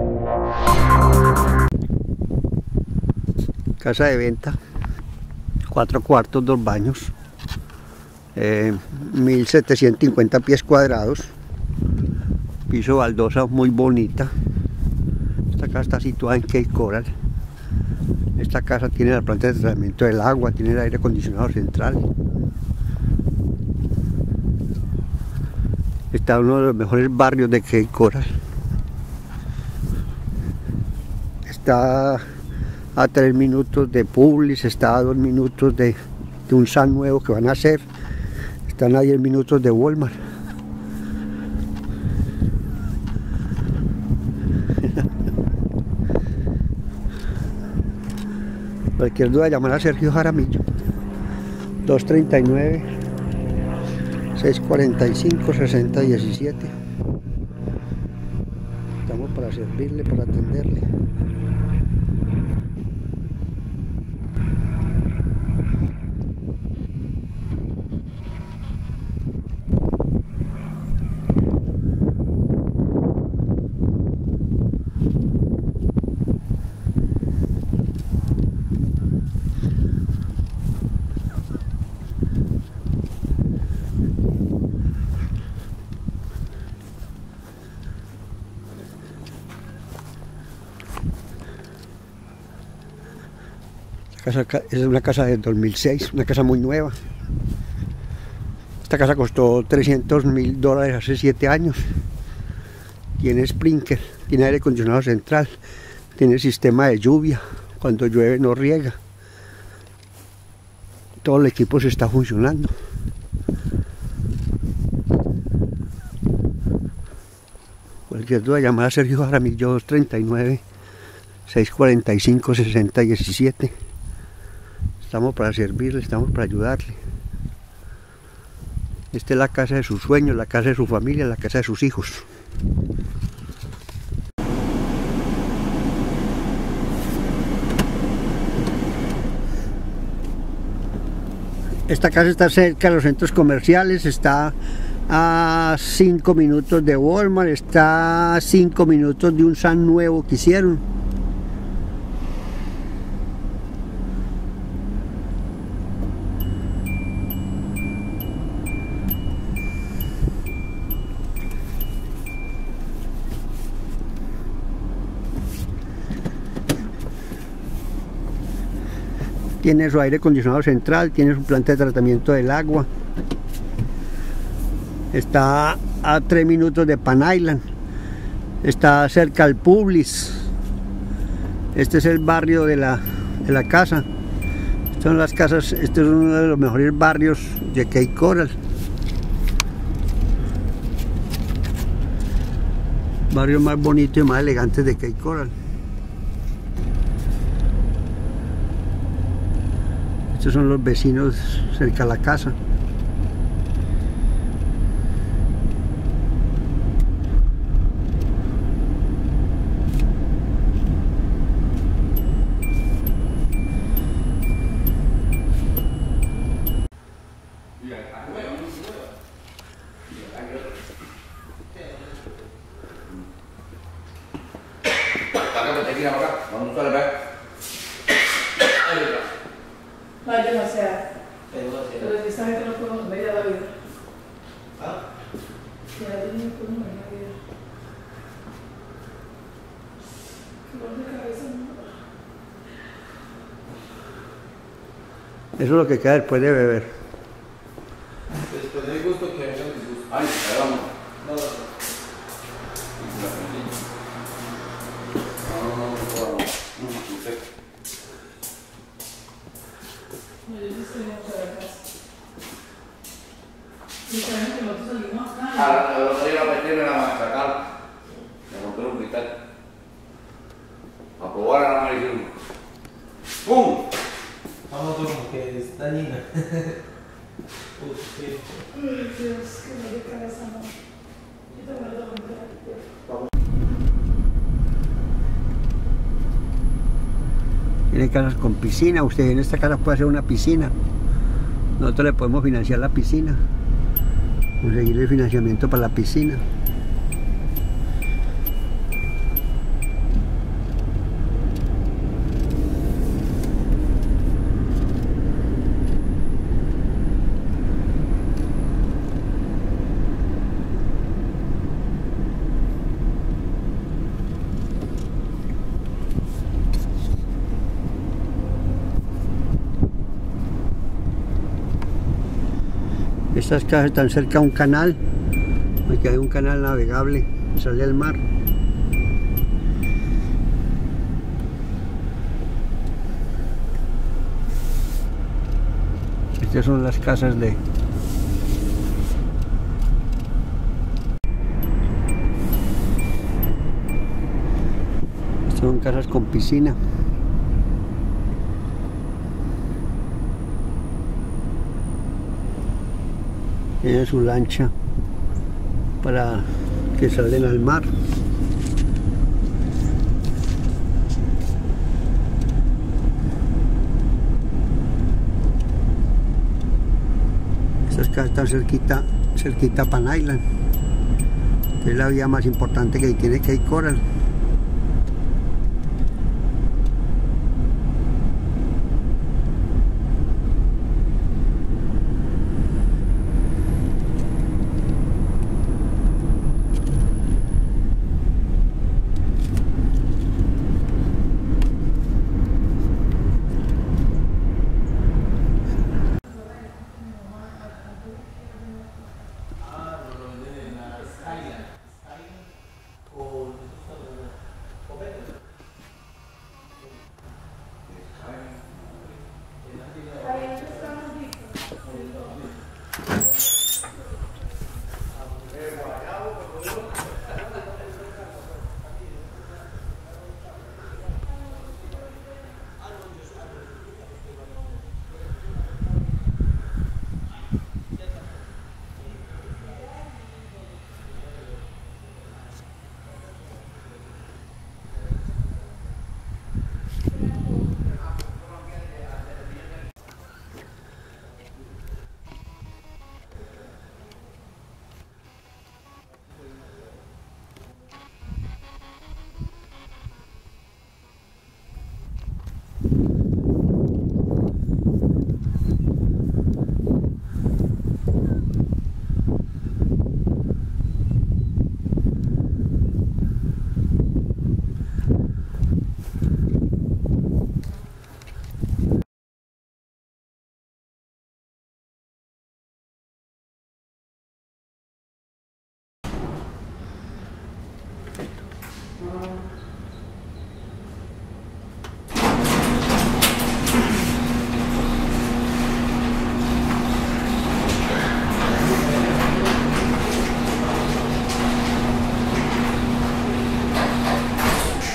Casa de venta, 4 cuartos, 2 baños, 1750 pies cuadrados, piso baldosa muy bonita. Esta casa está situada en Cape Coral. Esta casa tiene la planta de tratamiento del agua, tiene el aire acondicionado central. Está en uno de los mejores barrios de Cape Coral. Está a 3 minutos de Publix, está a 2 minutos de un Sam nuevo que van a hacer, están a 10 minutos de Walmart. Cualquier duda, llamar a Sergio Jaramillo, 239-645-6017. Estamos para servirle, para atenderle. Es una casa del 2006, una casa muy nueva. Esta casa costó $300.000 hace 7 años. Tiene sprinkler, tiene aire acondicionado central, tiene sistema de lluvia, cuando llueve no riega. Todo el equipo se está funcionando. Cualquier duda, llamar a Sergio Jaramillo, 239-645-6017. Estamos para servirle, estamos para ayudarle. Esta es la casa de sus sueños, la casa de su familia, la casa de sus hijos. Esta casa está cerca de los centros comerciales, está a 5 minutos de Walmart, está a 5 minutos de un Sam nuevo que hicieron. Tiene su aire acondicionado central, tiene su planta de tratamiento del agua. Está a 3 minutos de Pan Island. Está cerca al Publix. Este es el barrio de la casa. Estas son las casas, este es uno de los mejores barrios de Cape Coral. Barrio más bonito y más elegante de Cape Coral. Estos son los vecinos cerca de la casa. No, yo no sé. Pero esta gente no podemos medir a la vida. ¿Ah? Que a alguien no podemos medir a la vida. Qué dolor de cabeza, ¿no? Eso es lo que queda después de beber. Después del gusto que venga el disgusto. Ay, vamos. Ahora, el otro día la metí en la machacal. Me compré un cristal. A probar a la marihuana. ¡Pum! Vamos como que está linda. Ay, Dios, que me dio cabeza, no. Yo también lo tengo que comprar. Tiene casas con piscina. Usted en esta casa puede hacer una piscina. Nosotros le podemos financiar la piscina, conseguir el financiamiento para la piscina. Estas casas están cerca de un canal. Aquí hay un canal navegable, sale al mar. Estas son las casas de... Estas son casas con piscina. Tiene su lancha para que salen al mar. Estas casas están cerquita a Pan Island. Es la vía más importante que tiene Cape Coral.